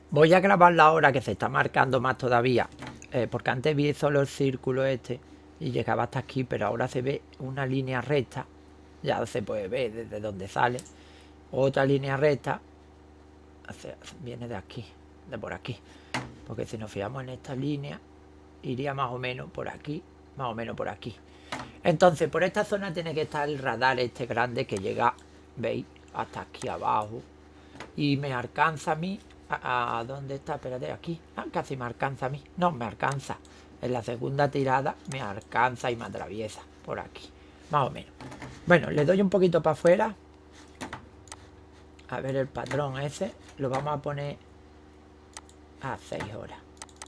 Voy a grabarla ahora que se está marcando más todavía. Porque antes vi solo el círculo este y llegaba hasta aquí, pero ahora se ve una línea recta. Ya se puede ver desde donde sale. Otra línea recta. Viene de aquí, de por aquí. Porque si nos fijamos en esta línea, iría más o menos por aquí, más o menos por aquí. Entonces, por esta zona tiene que estar el radar este grande que llega, ¿veis? Hasta aquí abajo. Y me alcanza a mí. ¿A dónde está? Espérate, aquí. Ah, casi me alcanza a mí. No, me alcanza. En la segunda tirada me alcanza y me atraviesa. Por aquí. Más o menos. Bueno, le doy un poquito para afuera. A ver el patrón ese. Lo vamos a poner a 6 horas.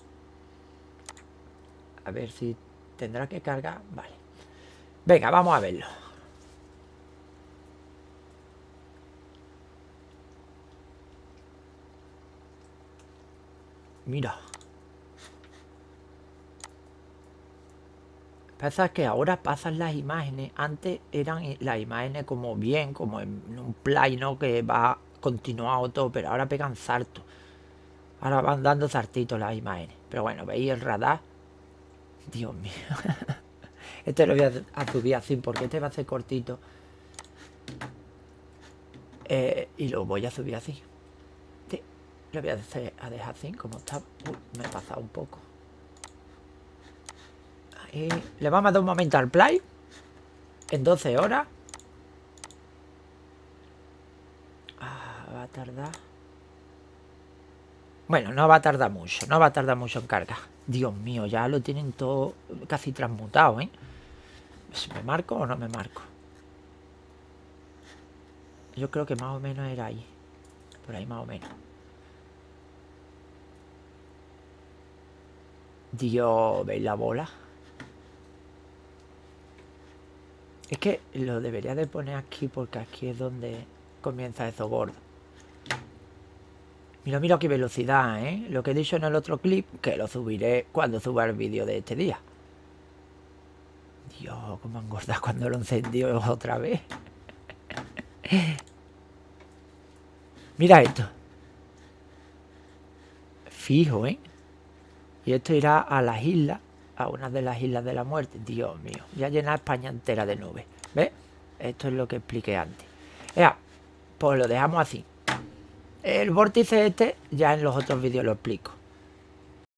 A ver si tendrá que cargar. Vale. Venga, vamos a verlo. Mira. Pasa que ahora pasan las imágenes. Antes eran las imágenes como bien, como en un plano que va continuado todo, pero ahora pegan saltos. Ahora van dando saltitos las imágenes. Pero bueno, veis el radar. Dios mío. Este lo voy a subir así porque este va a ser cortito. Y lo voy a subir así. Sí, lo voy a dejar así como está. Uy, me he pasado un poco. Ahí. Le vamos a dar un momento al play. En 12 horas. Va a tardar. Bueno, no va a tardar mucho. No va a tardar mucho en cargar. Dios mío, ya lo tienen todo casi transmutado, ¿eh? ¿Me marco o no me marco? Yo creo que más o menos era ahí. Por ahí más o menos. Dios, ¿veis la bola? Es que lo debería de poner aquí porque aquí es donde comienza eso gordo. Mira, mira qué velocidad, ¿eh? Lo que he dicho en el otro clip, que lo subiré cuando suba el vídeo de este día. Dios, cómo engorda cuando lo encendió otra vez. Mira esto. Fijo, ¿eh? Y esto irá a las islas, a una de las islas de la muerte. Dios mío, voy a llenar España entera de nubes. ¿Ves? Esto es lo que expliqué antes. Ya, pues lo dejamos así. El vórtice este ya en los otros vídeos lo explico.